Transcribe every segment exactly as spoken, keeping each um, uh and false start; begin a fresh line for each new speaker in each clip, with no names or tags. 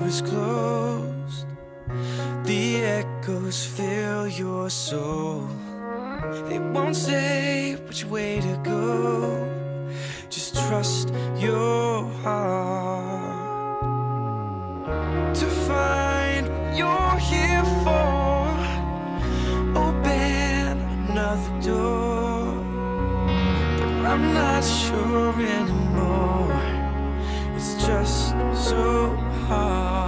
is closed. The echoes fill your soul. They won't say which way to go. Just trust your heart to find what you're here for. Open another door, but I'm not sure anymore. It's just so hard.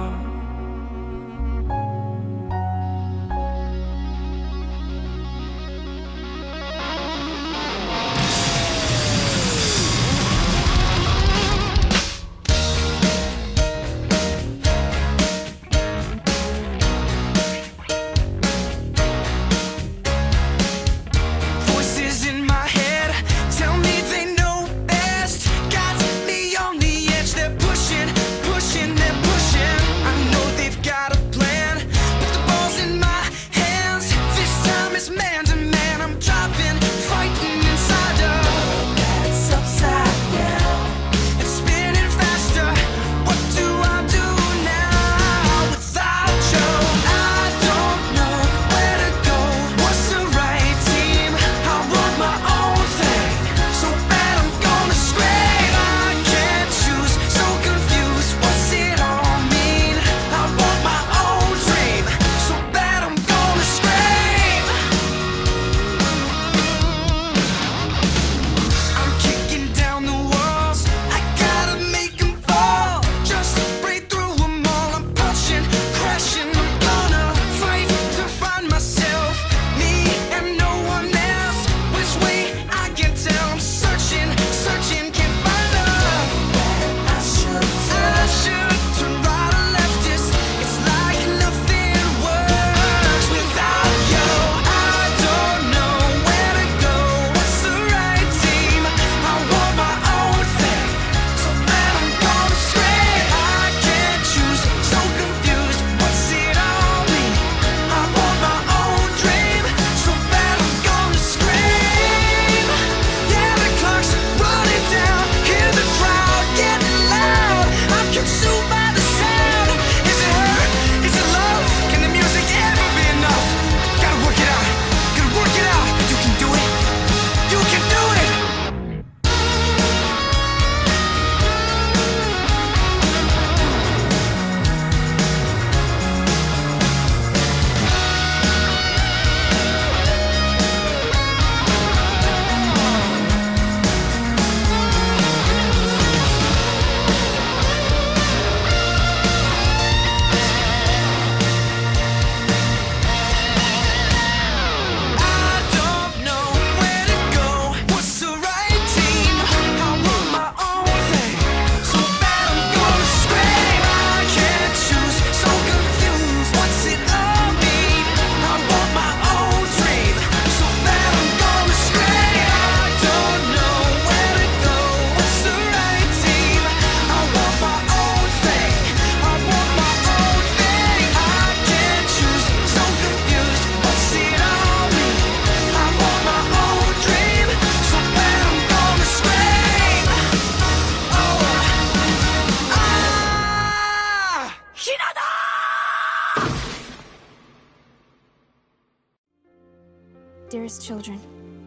Dearest children,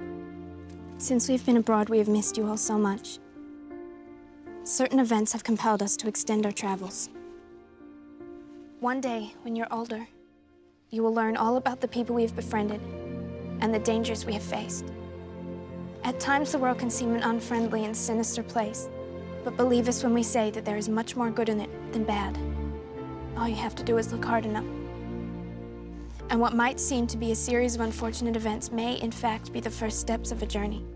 since we've been abroad, we have missed you all so much. Certain events have compelled us to extend our travels. One day, when you're older, you will learn all about the people we have befriended and the dangers we have faced. At times, the world can seem an unfriendly and sinister place, but believe us when we say that there is much more good in it than bad. All you have to do is look hard enough. And what might seem to be a series of unfortunate events may, in fact, be the first steps of a journey.